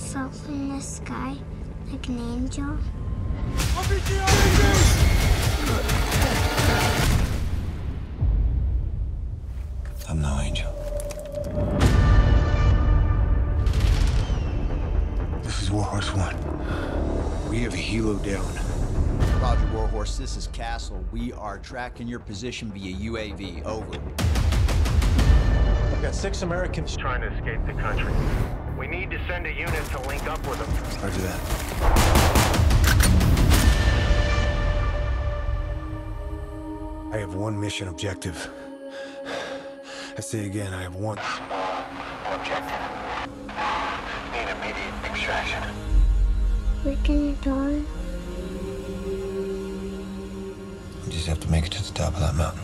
fell from the sky like an angel. I'm no angel. This is Warhorse One. We have a helo down. Roger, Warhorse, this is Castle. We are tracking your position via UAV. Over. I've got 6 Americans trying to escape the country. We need to send a unit to link up with them. Roger that. I have one mission objective. I say again, I have one Small objective. Need immediate extraction. We're gonna die. We just have to make it to the top of that mountain.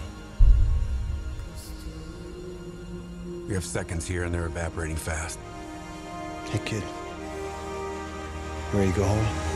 We have seconds here and they're evaporating fast. Hey kid, you ready to go home?